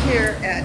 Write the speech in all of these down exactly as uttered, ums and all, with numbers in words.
here at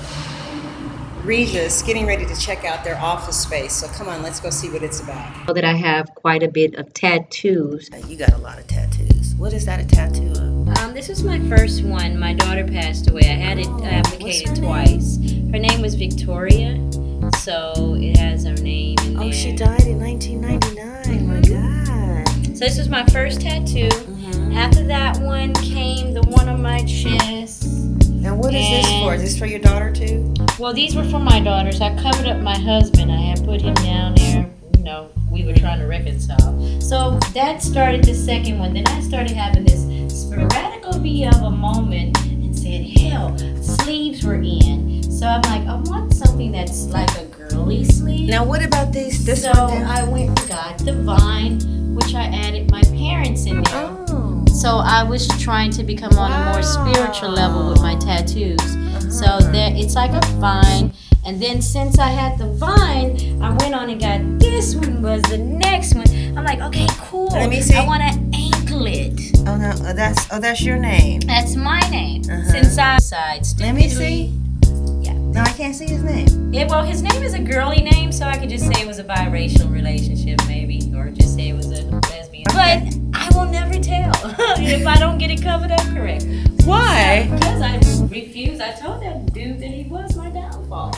Regis getting ready to check out their office space. So come on, let's go see what it's about. I know that I have quite a bit of tattoos. You got a lot of tattoos. What is that a tattoo of? Um, this was my first one. My daughter passed away. I had it Oh, applicated twice. Her name was Victoria, so it has her name in there. Oh, she died in nineteen ninety-nine. My God. So this was my first tattoo. Mm-hmm. After that one came the one on my chest. Now what is and, this for? Is this for your daughter too? Well, these were for my daughters. I covered up my husband. I had put him down there. You know, we were trying to reconcile. So that started the second one. Then I started having this sporadic of a moment and said, hell, sleeves were in. So I'm like, I want something that's like a girly sleeve. Now what about these? This so one there? I went and got the vine, which I added my parents in there. Oh. So I was trying to become on Wow. a more spiritual level with my tattoos. Uh-huh. So there, it's like a vine. And then since I had the vine, I went on and got this one was the next one. I'm like, okay, cool. Let me see. I want an anklet. Oh no, oh, that's oh that's your name. That's my name. Uh-huh. Since I decided Let me see. Yeah. No, I can't see his name. Yeah, well, his name is a girly name, so I could just say it was a biracial relationship, maybe, or just say it was a lesbian. Okay. But I will never tell if I don't get it covered up correctly. Why? So, because I refused. I told that dude that he was my downfall.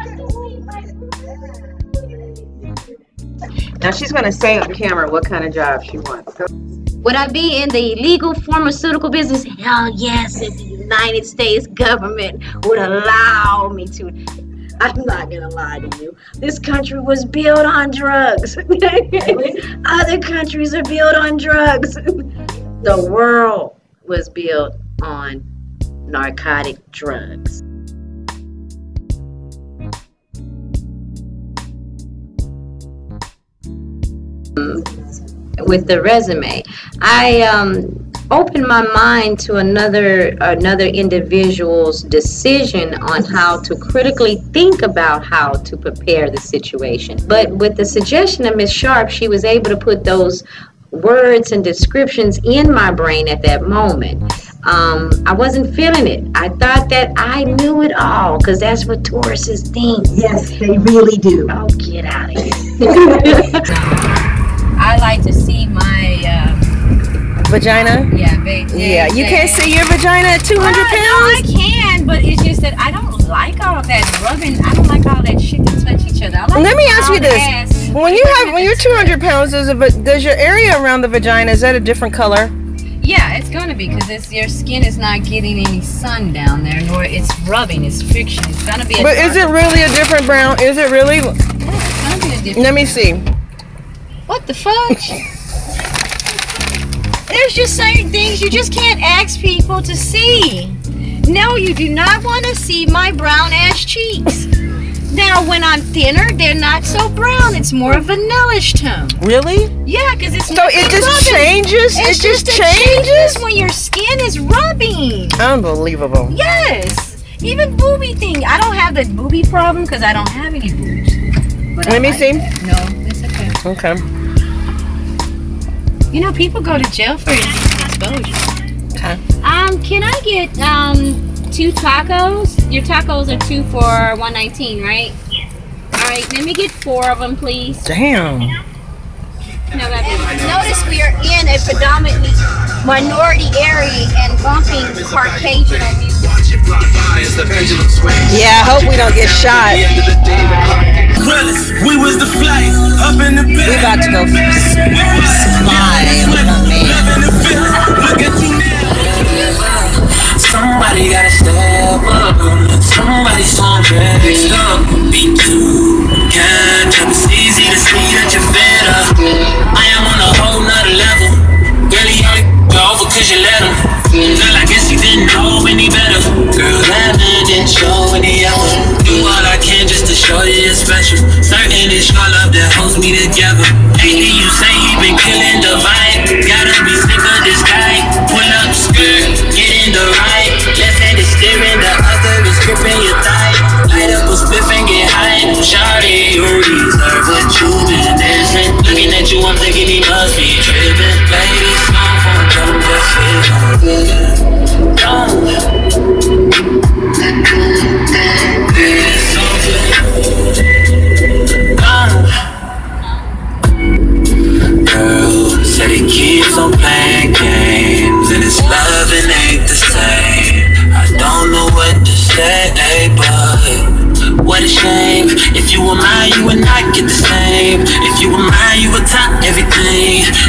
Now she's gonna say on camera what kind of job she wants. So would I be in the illegal pharmaceutical business? Hell yes, if the United States government would allow me to. I'm not gonna lie to you. This country was built on drugs. Other countries are built on drugs. The world was built on narcotic drugs. With the resume, I um, opened my mind to another another individual's decision on how to critically think about how to prepare the situation. But with the suggestion of Miz Sharp, she was able to put those words and descriptions in my brain at that moment. Um, I wasn't feeling it. I thought that I knew it all, because that's what Tauruses think. yes, they really do. Oh, get out of here. I like to see my uh, Vagina? yeah, baby. Yeah, you can't see your vagina at two hundred Uh, pounds? no, I can, but it's just that I don't like all that rubbing. I don't like all that shit to touch each other. I like Let me ask you all this: ass. when you have when you're two hundred pounds, does, it, does your area around the vagina, is that a different color? Yeah, it's gonna be, because your skin is not getting any sun down there, nor it's rubbing, it's friction. It's gonna be. A But is it really a different brown? Is it really? Yeah, it's gonna be a different. Let me see. What the fudge? There's just certain things you just can't ask people to see. No, you do not want to see my brown ass cheeks. Now, when I'm thinner, they're not so brown. It's more of a vanillish tone. Really? Yeah, because it's So not it just rubbing. changes? It's It just it changes? when your skin is rubbing. Unbelievable. Yes. Even booby thing. I don't have the booby problem because I don't have any boobs. But I Let me like see. that. No, it's okay. Okay. You know, people go to jail for exposure. Okay. Um, can I get um two tacos? Your tacos are two for one nineteen, right? All right, let me get four of them, please. Damn. No, notice we are in a predominantly minority area and bumping Caucasian music. Yeah, I hope we don't get shot. We was the flight up in the bed. We about to go fly with my man. Look at you now. Somebody gotta step up. Somebody's on next up. Be too kind. It's easy to see that you're fed up. I am on a whole nother level. Really only go over cause you let him. Girl, I guess you didn't know any better. Girl, that man didn't show any effort. Do all I can just to show you you're special. Certain it's your love that holds me together. Hey, you say he been killing the vibe. Gotta be sick of this guy. Pull up skirt, get in the right. Left hand is steering, the other is gripping your thigh. Light up a spliff and get high. Shawty, you deserve what you've been missing. Looking at you, I'm thinking he must be tripping. Baby, small for a drum, just feel good. what a shame. If you were mine, you would not get the same. If you were mine, you would top everything.